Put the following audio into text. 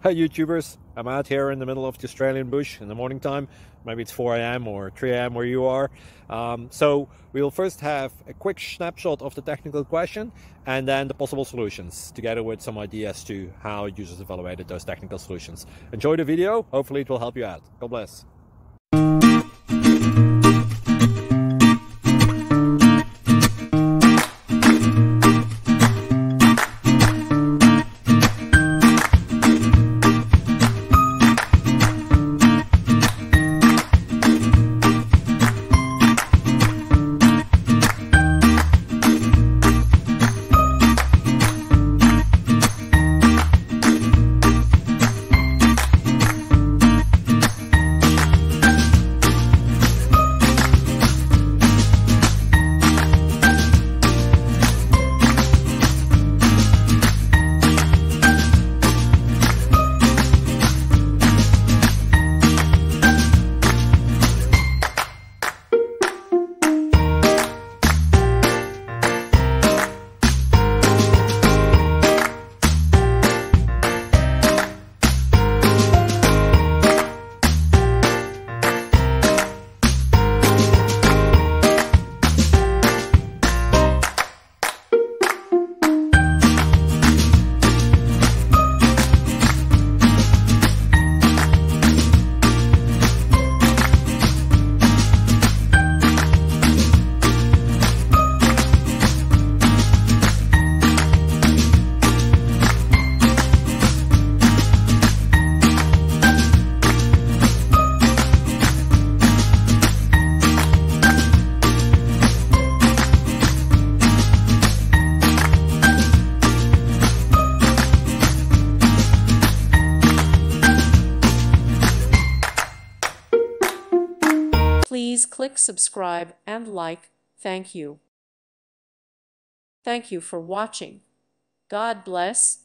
Hi YouTubers, I'm out here in the middle of the Australian bush in the morning time. Maybe it's 4 a.m. or 3 a.m. where you are. So we'll first have a quick snapshot of the technical question and then the possible solutions, together with some ideas to how users evaluated those technical solutions. Enjoy the video, hopefully it will help you out. God bless. Please click subscribe and like. Thank you. Thank you for watching. God bless.